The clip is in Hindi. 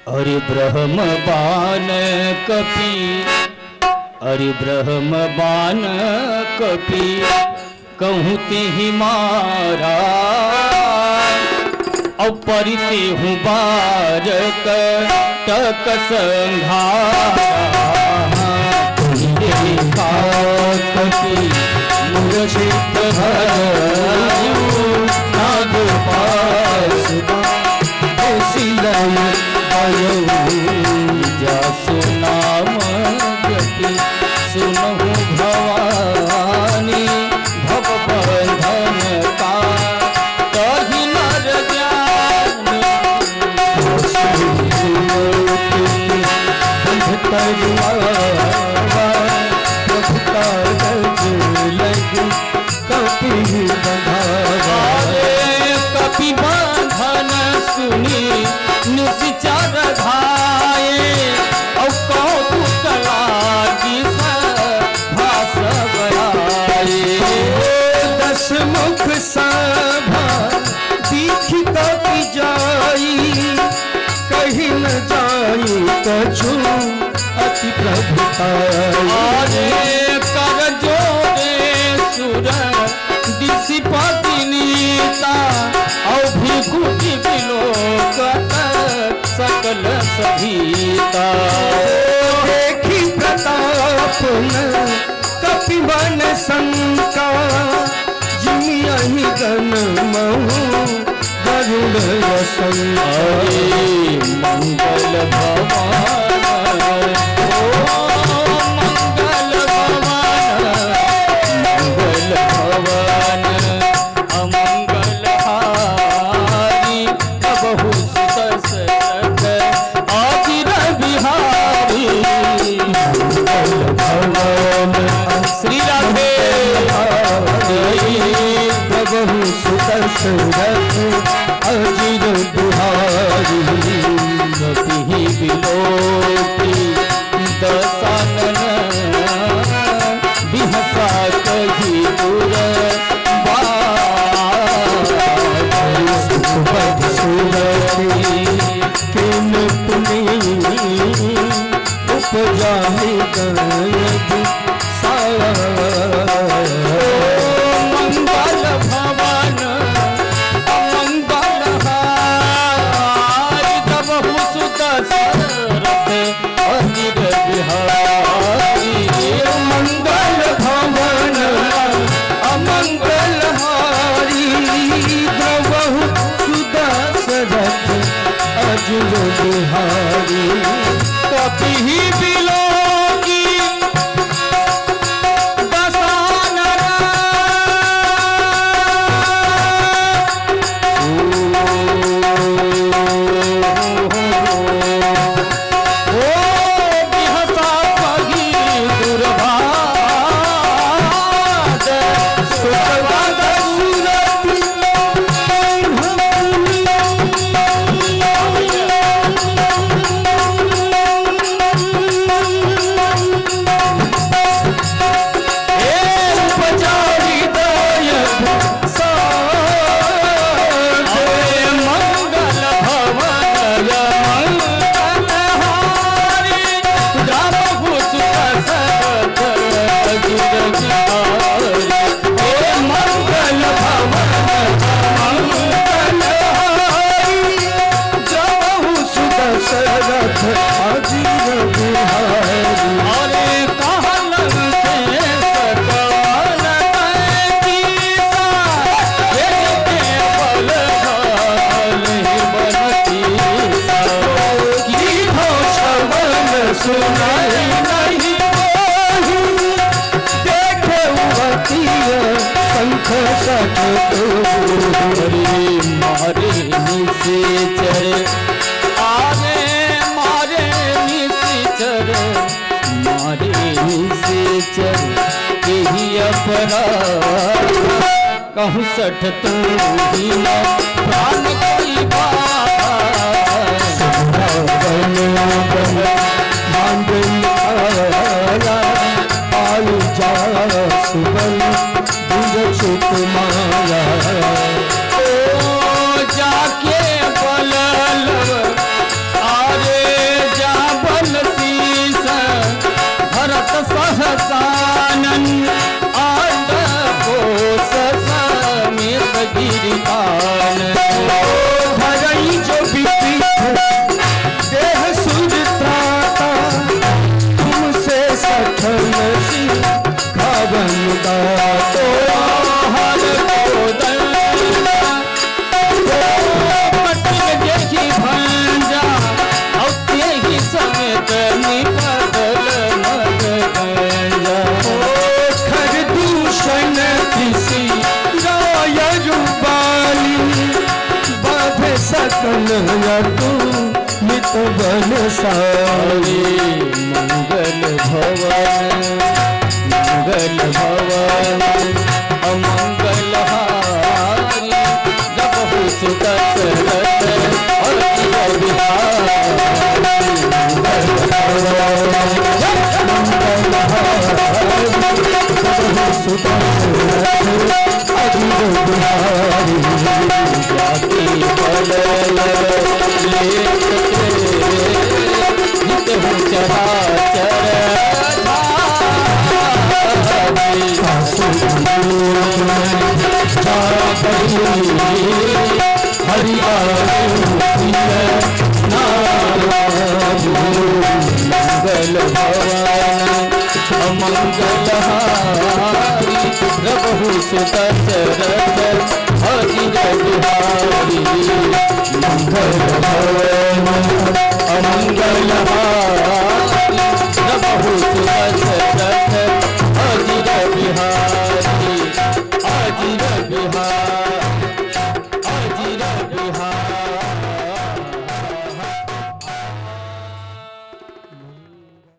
अरे ब्रह्म बान कपि, अरे ब्रह्म बान कपि कहूँ ते ही मारा, और परिते हूँ बारक टक संघारा। कपि मुरशित नाग पास जसु नाम जपि सुनहु भवानी भव बंधन का कही नर ज्ञान कपि बंधन सुनी निश्चर धाये, और कौतुक लागी भाष बयाए। दस मुख सभा दीखी कपि जाई, कहीं न जाई कछु अति प्रभुताई। कर जोरे सुर दिशिपति नीता, और भिखुति बिलोकत सकल सभीता। देखी प्रताप न कपि बन शंका, जिमि अहि गण महु गरुड़ शंका। मंगल भवन मंगल भवन मंगल भवन अमंगल हारी, प्रभु दशरथ अजिर बिहारी। मंगल भवन श्री राधे प्रभु सुदशरथ अजिर बिहारी। कपि बिलोकी दशानन बिहसा कही दूर किन पुनि उपजाहि गयति सारा। मंगल भवन मंगल हारी, प्रभु सुदशरथ अजिर बिहारी। मंगल भवन अमंगल हारी, प्रभु सुदशरथ अजिर बिहारी। कपि बिलोकी दशानन बिहसा कही दुर्भाग सुखद सुरति उपचारी दय मंगल भवन मंगल हारी, प्रभु सुदशरथ अजिर बिहारी। मंगल भवन मंगल हारी, प्रभु सुदशरथ अजिर बिहारी। अरे कहलन से सकल कीसा, ये केवल भाल ही बनतीसा। की हो श्रवण सुनाई नहीं मोहि, देखे उवतीय शंख हरे मारे निश्चर, आरे मारे निश्चर, मारे निश्चर यही अपराध। कहूँ सठ तू ही न प्राण की बात। आयु जा सुबल दुज चित माया। ओ जाके बलल आरे बलशाली मंगल भवन अमंगल हारी जब सुत सरत और हरि मंगल भवन अमंगल हारी प्रभु सुत सरत हरि बिहारी मंगल भवन अमंगल हारी